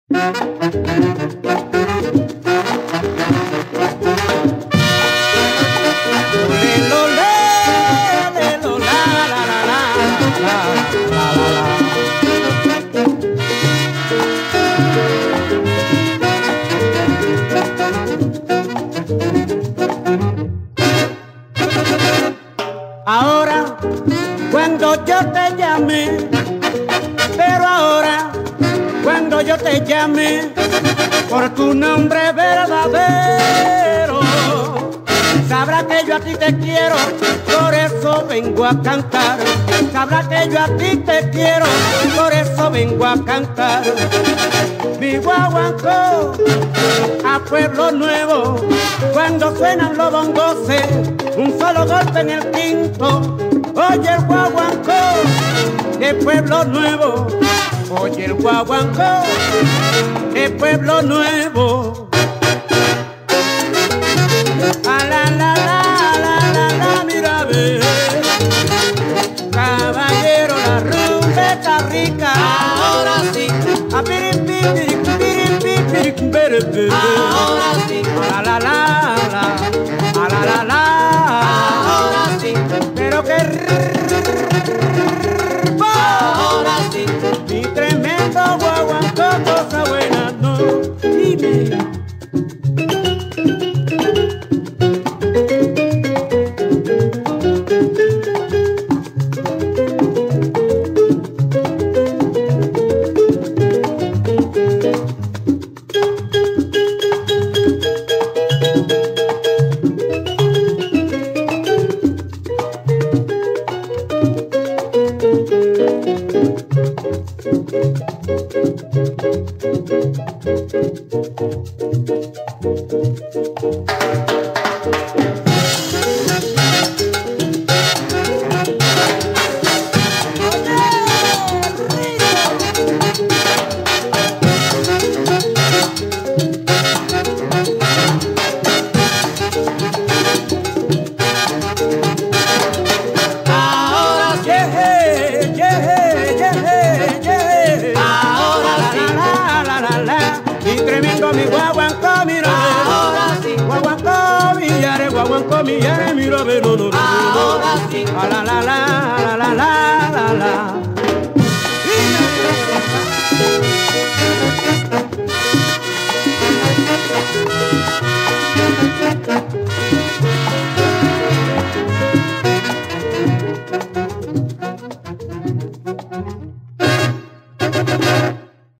Ahora, cuando yo te llame, pero ahora, cuando yo te llame por tu nombre verdadero, sabrás que yo a ti te quiero, por eso vengo a cantar. Sabrás que yo a ti te quiero, por eso vengo a cantar. Mi guaguancó a Pueblo Nuevo, cuando suenan los bongos, un solo golpe en el quinto. Oye el guaguancó de Pueblo Nuevo, oye el guaguancó de Pueblo Nuevo. A la la la la la la, mira a ver, caballero, la rumba está rica. Ahora sí, A pirim pirim pirim pirim pirim pirim. ahora sí, A la la la, a la la la. ahora sí, Pero que ahora sí. mi tremendo guaguancó, cosa buena, no. Dime. Ahora sí, Yeah, yeah, yeah, yeah. ahora sí, La, la, la, la. Mi tremendo, mi guaguancó, mira. ahora sí, Guaguancó, mira, no, no, no, no. ahora sí. A la la la la la la la la.